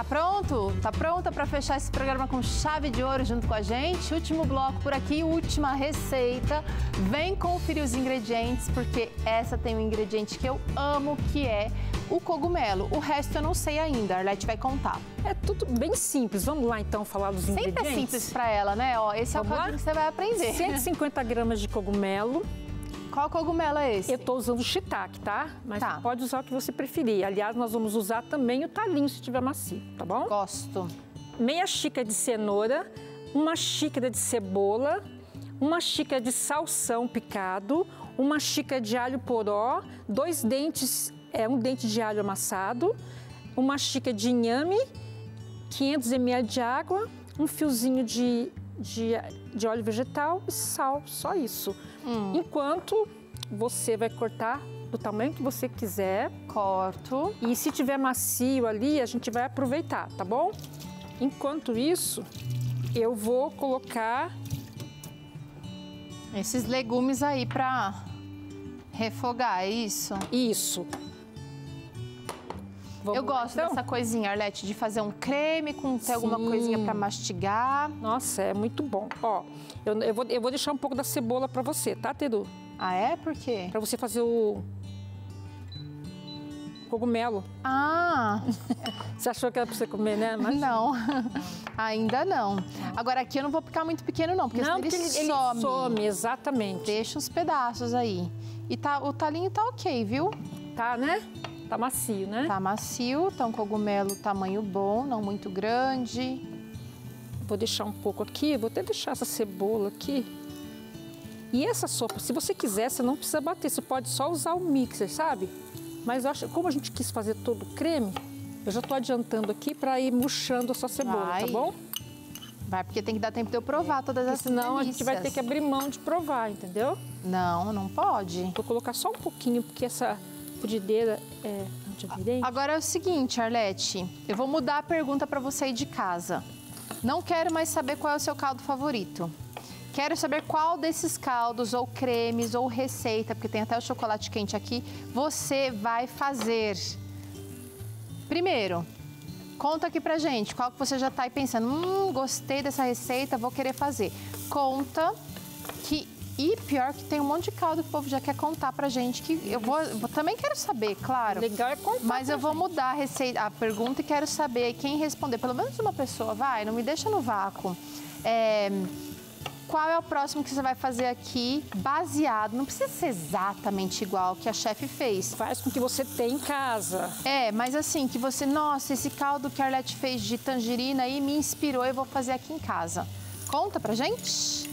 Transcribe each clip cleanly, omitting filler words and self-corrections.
pronto? Tá pronta para fechar esse programa com chave de ouro junto com a gente? Último bloco por aqui, última receita. Vem conferir os ingredientes, porque essa tem um ingrediente que eu amo, que é o cogumelo. O resto eu não sei ainda, a Arlete vai contar. É tudo bem simples. Vamos lá, então, falar dos ingredientes? Sempre é simples para ela, né? Ó, esse é o código que você vai aprender. 150 gramas de cogumelo. Qual cogumelo é esse? Eu estou usando o shiitake, tá? Mas tá. Você pode usar o que você preferir. Aliás, nós vamos usar também o talinho, se tiver macio, tá bom? Gosto. Meia xícara de cenoura, uma xícara de cebola, uma xícara de salsão picado, uma xícara de alho poró, um dente de alho amassado, uma xícara de inhame, 500 ml de água, um fiozinho de óleo vegetal e sal, só isso. Enquanto você vai cortar do tamanho que você quiser. Corto. E se tiver macio ali, a gente vai aproveitar, tá bom? Enquanto isso, eu vou colocar esses legumes aí pra refogar, é isso? Isso. Eu gosto dessa coisinha, Arlete, de fazer um creme com ter alguma coisinha pra mastigar. Nossa, é muito bom. Ó, eu vou deixar um pouco da cebola pra você, tá, Teru? Ah, é? Por quê? Pra você fazer o cogumelo. Ah! Você achou que era pra você comer, né? Mas... Não, ainda não. Agora aqui eu não vou picar muito pequeno não, porque senão ele some, exatamente. Deixa uns pedaços aí. E o talinho tá ok, viu? Tá, né? Tá macio, né? Tá macio, tá um cogumelo tamanho bom, não muito grande. Vou deixar um pouco aqui, vou até deixar essa cebola aqui. E essa sopa, se você quiser, você não precisa bater, você pode só usar o mixer, sabe? Mas eu acho, como a gente quis fazer todo o creme, eu já tô adiantando aqui para ir murchando a sua cebola, tá bom? Vai, porque tem que dar tempo de eu provar todas essas senão delícias. A gente vai ter que abrir mão de provar, entendeu? Não, não pode. Vou colocar só um pouquinho, porque essa frigideira é antiaderente. Agora é o seguinte, Arlete, eu vou mudar a pergunta para você aí de casa. Não quero mais saber qual é o seu caldo favorito. Quero saber qual desses caldos, ou cremes, ou receita, porque tem até o chocolate quente aqui, você vai fazer. Primeiro, conta aqui pra gente, qual que você já tá aí pensando, gostei dessa receita, vou querer fazer. Conta que... E pior que tem um monte de caldo que o povo já quer contar pra gente, que eu também quero saber, claro. Legal é contar. Mas eu vou mudar a pergunta e quero saber quem responder. Pelo menos uma pessoa, vai, não me deixa no vácuo. Qual é o próximo que você vai fazer aqui, baseado, não precisa ser exatamente igual ao que a chefe fez. Faz com o que você tem em casa. Mas assim, que você, nossa, esse caldo que a Arlete fez de tangerina aí me inspirou, eu vou fazer aqui em casa. Conta pra gente.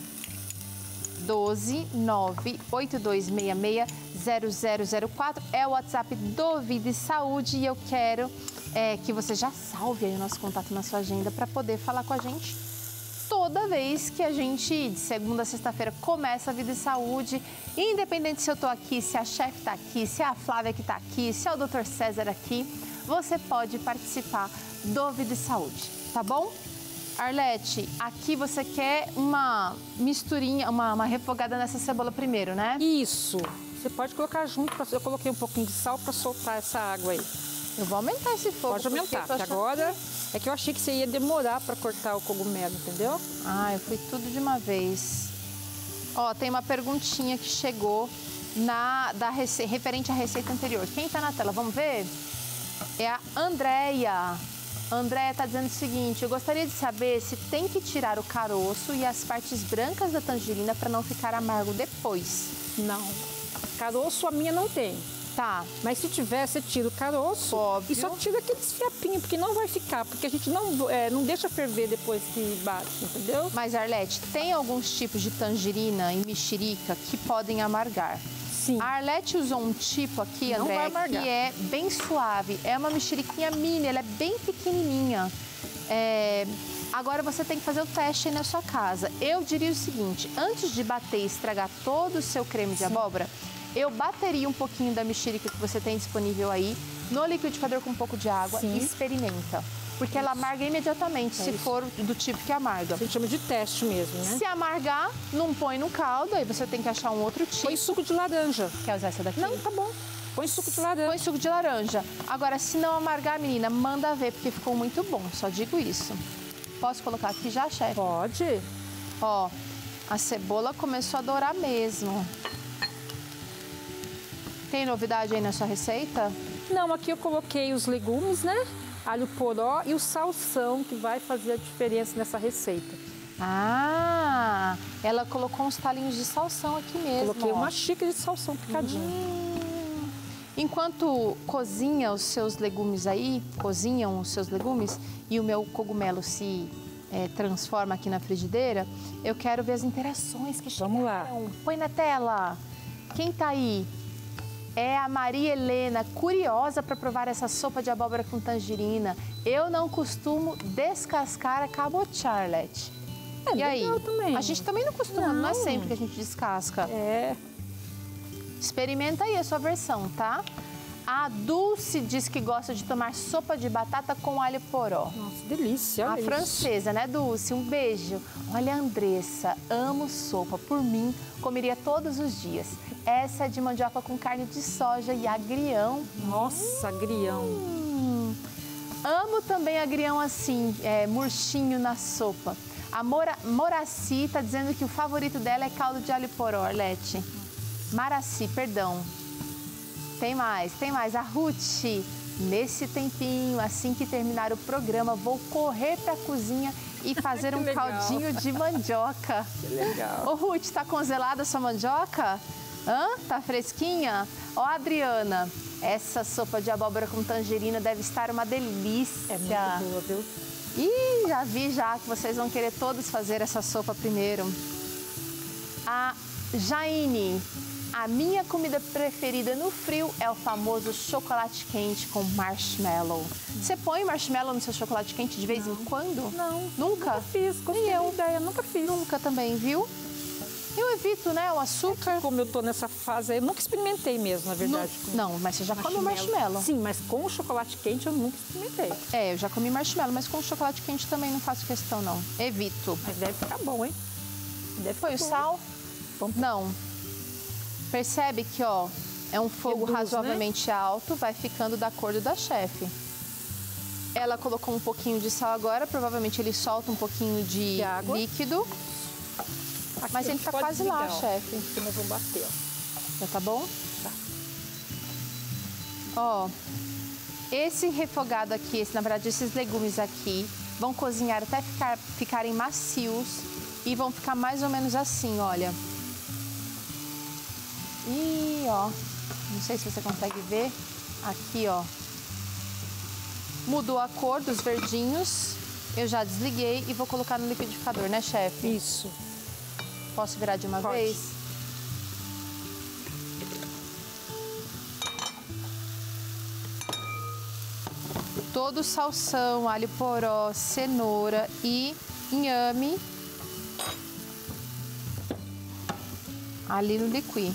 12982660004 é o WhatsApp do Vida e Saúde e eu quero que você já salve aí o nosso contato na sua agenda para poder falar com a gente toda vez que a gente, de segunda a sexta-feira, começa a Vida e Saúde, independente se eu tô aqui, se a chefe tá aqui, se é a Flávia que tá aqui, se é o Dr. César aqui, você pode participar do Vida e Saúde, tá bom? Arlete, aqui você quer uma misturinha, uma refogada nessa cebola primeiro, né? Isso. Você pode colocar junto, eu coloquei um pouquinho de sal para soltar essa água aí. Eu vou aumentar esse fogo. Pode aumentar, porque agora é que eu achei que você ia demorar para cortar o cogumelo, entendeu? Ah, eu fui tudo de uma vez. Ó, tem uma perguntinha que chegou referente à receita anterior. Quem tá na tela, vamos ver? É a Andréia. Andréia está dizendo o seguinte, eu gostaria de saber se tem que tirar o caroço e as partes brancas da tangerina para não ficar amargo depois. Não. Caroço a minha não tem. Tá. Mas se tiver, você tira o caroço. Óbvio. E só tira aqueles fiapinhos, porque não vai ficar, porque a gente não deixa ferver depois que bate, entendeu? Mas, Arlete, tem alguns tipos de tangerina e mexerica que podem amargar. Sim. A Arlete usou um tipo aqui, André, que é bem suave. É uma mexeriquinha mini, ela é bem pequenininha. Agora você tem que fazer o teste aí na sua casa. Eu diria o seguinte, antes de bater e estragar todo o seu creme de abóbora, eu bateria um pouquinho da mexerica que você tem disponível aí no liquidificador com um pouco de água e experimenta. Porque ela amarga imediatamente, se for do tipo que amarga. A gente chama de teste mesmo, né? Se amargar, não põe no caldo, aí você tem que achar um outro tipo. Põe suco de laranja. Quer usar essa daqui? Não, tá bom. Põe suco de laranja. Põe suco de laranja. Agora, se não amargar, menina, manda ver, porque ficou muito bom. Só digo isso. Posso colocar aqui já, chefe? Pode. Ó, a cebola começou a dourar mesmo. Tem novidade aí na sua receita? Não, aqui eu coloquei os legumes, né? Alho poró e o salsão, que vai fazer a diferença nessa receita. Ah, ela colocou uns talinhos de salsão aqui mesmo. Coloquei ó. uma xícara de salsão picadinho. Enquanto cozinham os seus legumes e o meu cogumelo se transforma aqui na frigideira, eu quero ver as interações que chegaram. Vamos lá. Põe na tela. Quem tá aí? É a Maria Helena, curiosa para provar essa sopa de abóbora com tangerina. Eu não costumo descascar a cabotiá, Arlete. E aí? Também. A gente também não costuma, não é sempre que a gente descasca. É. Experimenta aí a sua versão, tá? A Dulce diz que gosta de tomar sopa de batata com alho poró. Nossa, delícia. A Olha isso. francesa, né, Dulce? Um beijo. Olha, Andressa, amo sopa. Por mim, comeria todos os dias. Essa é de mandioca com carne de soja e agrião. Nossa, agrião. Amo também agrião assim, murchinho na sopa. A Moraci está dizendo que o favorito dela é caldo de alho poró, Arlete. Maraci, perdão. Tem mais. A Ruth, nesse tempinho, assim que terminar o programa, vou correr para a cozinha e fazer um caldinho de mandioca. Que legal. Ô, Ruth, tá congelada a sua mandioca? Tá fresquinha? Ó, Adriana, essa sopa de abóbora com tangerina deve estar uma delícia. É muito boa, viu? Ih, já vi que vocês vão querer todos fazer essa sopa primeiro. A Jaine, a minha comida preferida no frio é o famoso chocolate quente com marshmallow. Você põe marshmallow no seu chocolate quente de vez em quando? Não. Nunca? Nunca fiz. Nem eu. Ideia, nunca fiz. Nunca também, viu? Eu evito, né, o açúcar. Como eu tô nessa fase aí, eu nunca experimentei mesmo, na verdade. Não, mas você já come o marshmallow. Sim, mas com o chocolate quente eu nunca experimentei. Eu já comi marshmallow, mas com chocolate quente também não faço questão, não. Evito. Mas deve ficar bom, hein? Foi o sal? Não. Percebe que, ó, é um fogo Reduz, razoavelmente alto, vai ficando da cor da chefe. Ela colocou um pouquinho de sal agora, provavelmente ele solta um pouquinho de água. líquido. Aqui Mas ele tá quase lá, chefe. Aqui nós vamos bater, ó. Já tá bom? Tá. Ó, esse refogado aqui, na verdade, esses legumes aqui, vão cozinhar até ficarem macios e vão ficar mais ou menos assim, olha. E, ó, não sei se você consegue ver, aqui, ó. Mudou a cor dos verdinhos, eu já desliguei e vou colocar no liquidificador, né, chefe? Isso. Posso virar de uma Pode. vez? Todo salsão, alho poró, cenoura e inhame ali no liqui.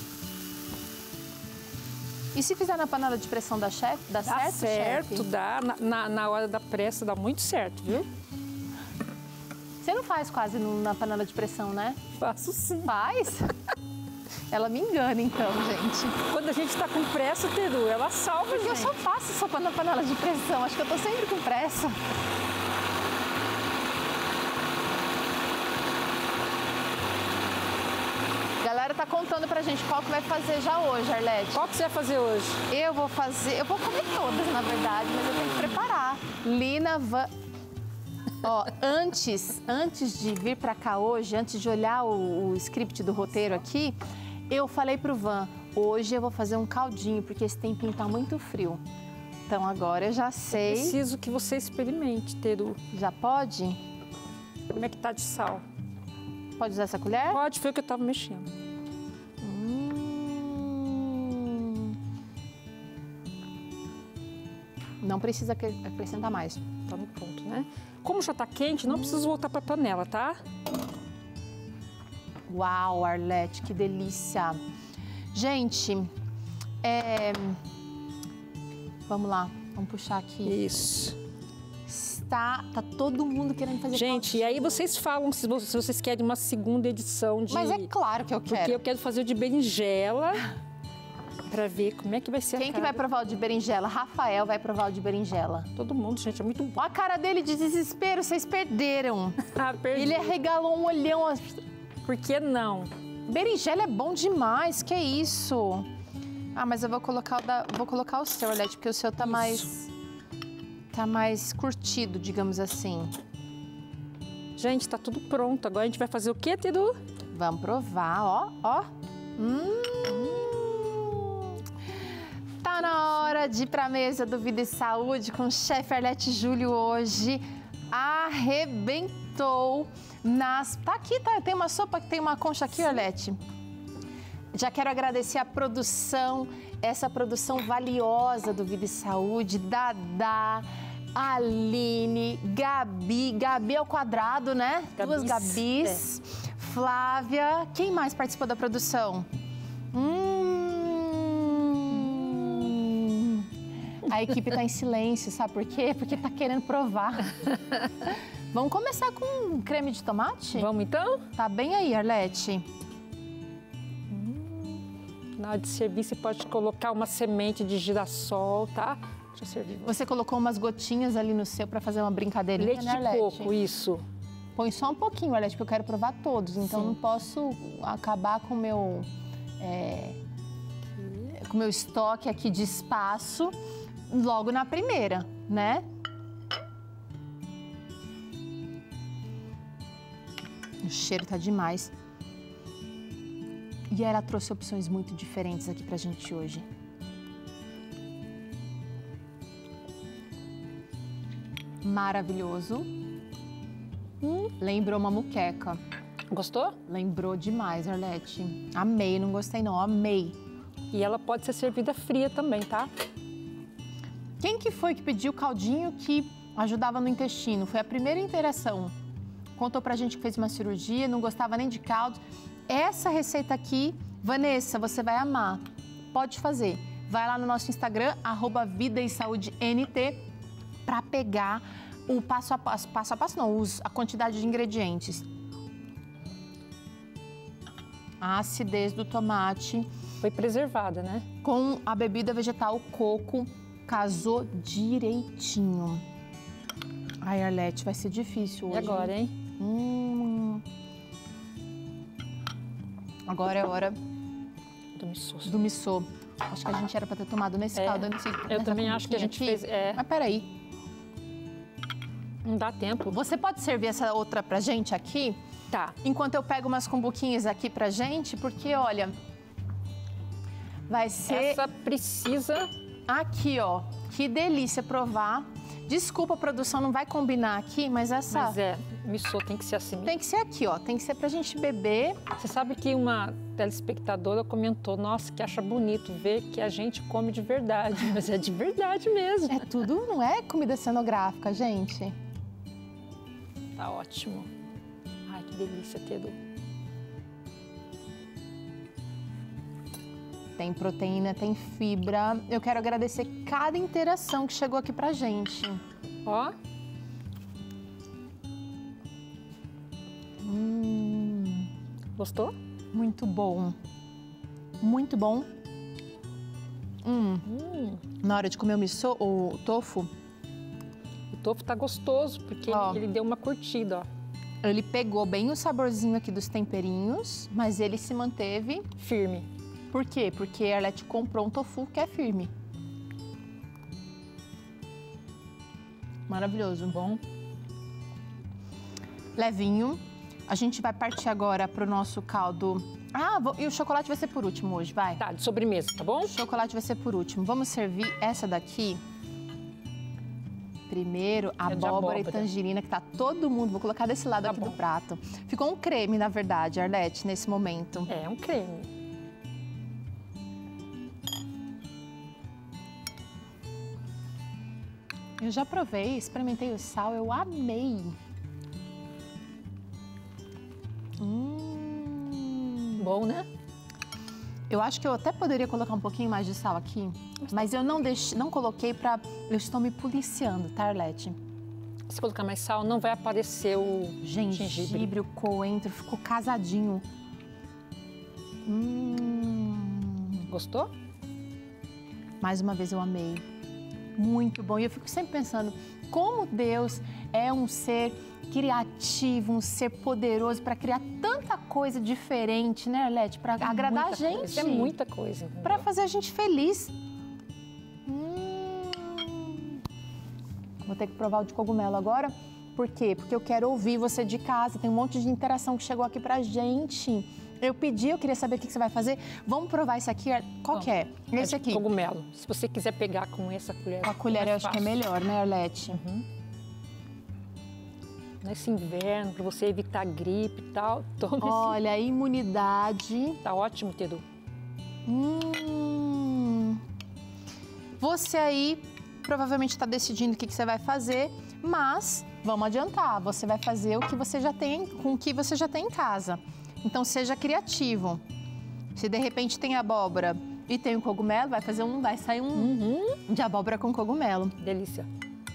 E se fizer na panela de pressão dá certo, Dá certo, chefe? dá. Na hora da pressa dá muito certo, viu? Você não faz quase na panela de pressão, né? Faço sim. Faz? Ela me engana então, gente. Quando a gente tá com pressa, Teru, ela salva, Porque eu gente. só faço sopa na panela de pressão. Acho que eu tô sempre com pressa. A galera tá contando pra gente qual que vai fazer já hoje, Arlete. Qual que você vai fazer hoje? Eu vou comer todas, na verdade, mas eu tenho que preparar. Lina Ó, antes de vir pra cá hoje, antes de olhar o script do roteiro aqui, eu falei pro Van, hoje eu vou fazer um caldinho, porque esse tempinho tá muito frio. Então agora eu já sei. Preciso que você experimente, Teru. Já pode? Como é que tá de sal? Pode usar essa colher? Pode, foi o que eu tava mexendo. Não precisa acrescentar mais. Tá no ponto, né? Como já tá quente, não precisa voltar pra panela, tá? Uau, Arlete, que delícia! Gente, vamos lá, vamos puxar aqui. Isso. Tá todo mundo querendo fazer Gente, e aí vocês falam se vocês querem uma segunda edição de... Mas é claro que eu quero. Porque eu quero fazer o de berinjela. Pra ver como é que vai ser Quem que vai provar o de berinjela? Rafael vai provar o de berinjela. Todo mundo, gente, é muito bom. Olha a cara dele de desespero, vocês perderam. Ah, perdi. Ele arregalou um olhão. Por que não? Berinjela é bom demais, que isso? Ah, mas eu vou colocar o seu, Arlete, porque o seu tá mais curtido, digamos assim. Gente, tá tudo pronto. Agora a gente vai fazer o quê, Tedu? Vamos provar, ó. Tá na hora de ir pra mesa do Vida e Saúde com o chefe Arlete Júlio hoje. Arrebentou nas... Tá aqui, tá? Tem uma sopa, tem uma concha aqui, Arlete. Já quero agradecer a produção, essa produção valiosa do Vida e Saúde, Dadá, Aline, Gabi ao quadrado, né? Duas Gabis. Flávia, quem mais participou da produção? A equipe tá em silêncio, sabe por quê? Porque tá querendo provar. Vamos começar com creme de tomate? Vamos então? Tá bem aí, Arlete. Na hora de servir, você pode colocar uma semente de girassol, tá? Deixa eu servir. Você colocou umas gotinhas ali no seu para fazer uma brincadeirinha, Leite né, de Arlete? coco, isso. Põe só um pouquinho, Arlete, porque eu quero provar todos. Então, Sim. não posso acabar com o meu estoque aqui de espaço logo na primeira, né? O cheiro tá demais. E ela trouxe opções muito diferentes aqui pra gente hoje. Maravilhoso. Lembrou uma muqueca. Gostou? Lembrou demais, Arlete. Amei, não gostei não, amei. E ela pode ser servida fria também, tá? Quem que foi que pediu caldinho que ajudava no intestino? Foi a primeira interação. Contou pra gente que fez uma cirurgia, não gostava nem de caldo. Essa receita aqui, Vanessa, você vai amar. Pode fazer. Vai lá no nosso Instagram, @vidaesaudeNT, para pegar o passo a passo não, a quantidade de ingredientes. A acidez do tomate. Foi preservada, né? Com a bebida vegetal coco, casou direitinho. Ai, Arlete, vai ser difícil hoje. E agora, hein? Agora é hora Do missô. do missô. Acho que a gente era para ter tomado nesse caldo. Eu também acho que a gente fez... Mas peraí, Não dá tempo. você pode servir essa outra pra gente aqui? Tá. Enquanto eu pego umas cumbuquinhas aqui pra gente, porque, olha, vai ser... Essa precisa... Aqui, ó, que delícia provar. Desculpa, a produção não vai combinar aqui, mas essa... Mas missô tem que ser assim. Tem que ser aqui, ó, tem que ser pra gente beber. Você sabe que uma telespectadora comentou, nossa, que acha bonito ver que a gente come de verdade. Mas é de verdade mesmo. É tudo, não é comida cenográfica, gente. Tá ótimo. Ai, que delícia, Tedu. Tem proteína, tem fibra. Eu quero agradecer cada interação que chegou aqui pra gente. Ó. Gostou? Muito bom. Muito bom. Na hora de comer o missô, o tofu, O tofu tá gostoso, porque Ó. ele deu uma curtida, ó. ele pegou bem o saborzinho aqui dos temperinhos, mas ele se manteve. Firme. Por quê? Porque a Arlete comprou um tofu que é firme. Maravilhoso. Bom. Levinho. A gente vai partir agora pro nosso caldo. E o chocolate vai ser por último hoje, vai. Tá, de sobremesa, tá bom? O chocolate vai ser por último. Vamos servir essa daqui. Primeiro, É de abóbora e abóbora. tangerina, que tá todo mundo. Vou colocar desse lado Tá aqui bom. do prato. Ficou um creme, na verdade, Arlete, nesse momento. É um creme. Eu já provei, experimentei o sal, eu amei. Bom, né? Eu acho que eu até poderia colocar um pouquinho mais de sal aqui, mas eu não coloquei pra... Eu estou me policiando, tá, Arlete? Se colocar mais sal, não vai aparecer o Gengibre, o coentro, ficou casadinho. Gostou? Mais uma vez eu amei. Muito bom. E eu fico sempre pensando como Deus é um ser criativo, um ser poderoso para criar tanta coisa diferente, né, Arlete? Para agradar a gente. Coisa, é muita coisa. Para fazer a gente feliz. Vou ter que provar o de cogumelo agora. Por quê? Porque eu quero ouvir você de casa. Tem um monte de interação que chegou aqui pra gente. Eu pedi, eu queria saber o que você vai fazer. Vamos provar esse aqui. Qual que é? Esse aqui. Cogumelo. Se você quiser pegar com essa colher. Com a colher eu acho que é melhor, né, Arlete? Nesse inverno, para você evitar gripe e tal, tome esse. Olha, imunidade. Tá ótimo, Teru. Você aí provavelmente está decidindo o que você vai fazer, mas vamos adiantar. Você vai fazer o que você já tem, com o que você já tem em casa. Então seja criativo. Se de repente tem abóbora e tem um cogumelo, vai sair um de abóbora com cogumelo. Delícia.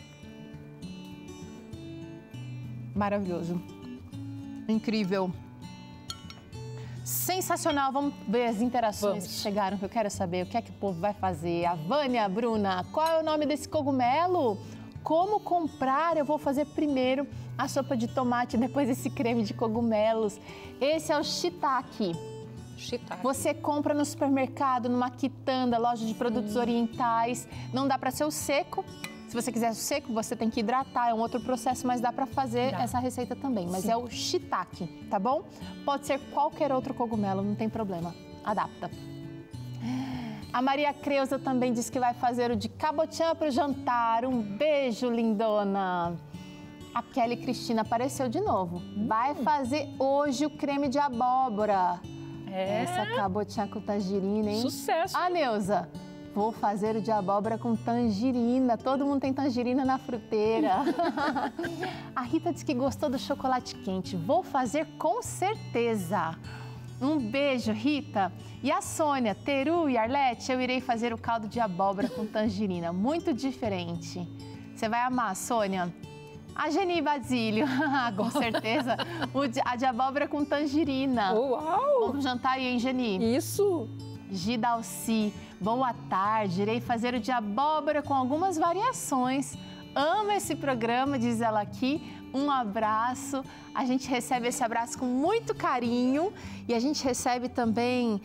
Maravilhoso. Incrível. Sensacional. Vamos ver as interações que chegaram, que eu quero saber o que é que o povo vai fazer. A Vânia, Bruna, qual é o nome desse cogumelo? Como comprar? Eu vou fazer primeiro a sopa de tomate, depois esse creme de cogumelos. Esse é o shiitake. Shiitake. Você compra no supermercado, numa quitanda, loja de produtos orientais. Não dá para ser o seco. Se você quiser o seco, você tem que hidratar, é um outro processo, mas dá para fazer essa receita também. Mas é o shiitake, tá bom? Pode ser qualquer outro cogumelo, não tem problema. Adapta. A Maria Creuza também disse que vai fazer o de cabotiã para o jantar. Um beijo, lindona. A Kelly Cristina apareceu de novo. Vai fazer hoje o creme de abóbora. Essa cabotiã com tangerina, hein? Sucesso! Ah, Neuza, vou fazer o de abóbora com tangerina. Todo mundo tem tangerina na fruteira. A Rita disse que gostou do chocolate quente. Vou fazer com certeza. Um beijo, Rita. E a Sônia, Teru e Arlete, eu irei fazer o caldo de abóbora com tangerina. Muito diferente. Você vai amar, Sônia. A Geni Basílio, com certeza. A de abóbora com tangerina. Uau! Vamos jantar aí, hein, Geni? Isso! Gidalci, boa tarde. Irei fazer o de abóbora com algumas variações. Amo esse programa, diz ela aqui. Um abraço. A gente recebe esse abraço com muito carinho e a gente recebe também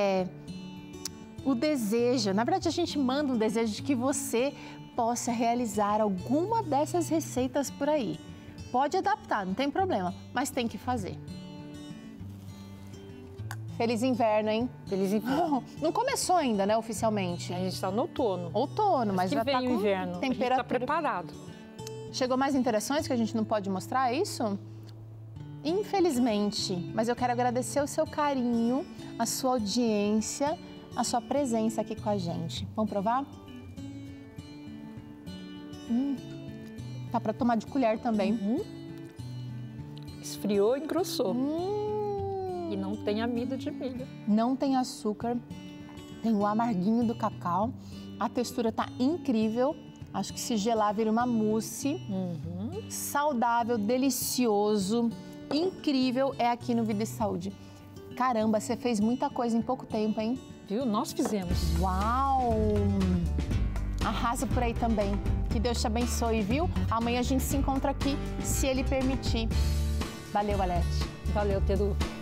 o desejo. Na verdade, a gente manda um desejo de que você possa realizar alguma dessas receitas por aí. Pode adaptar, não tem problema, mas tem que fazer. Feliz inverno, hein? Feliz inverno. Não começou ainda, né, oficialmente? A gente está no outono. Outono, mas já está com inverno. temperatura. A gente está preparado. Chegou mais interações que a gente não pode mostrar, é isso? Infelizmente, mas eu quero agradecer o seu carinho, a sua audiência, a sua presença aqui com a gente. Vamos provar? Tá para tomar de colher também. Esfriou e engrossou. E não tem amido de milho. Não tem açúcar, tem o amarguinho do cacau. A textura tá incrível. Acho que se gelar vira uma mousse. Saudável, delicioso, incrível. É aqui no Vida e Saúde. Caramba, você fez muita coisa em pouco tempo, hein? Viu? Nós fizemos. Uau! Arrasa por aí também. Que Deus te abençoe, viu? Amanhã a gente se encontra aqui, se Ele permitir. Valeu, Alete. Valeu, Teru.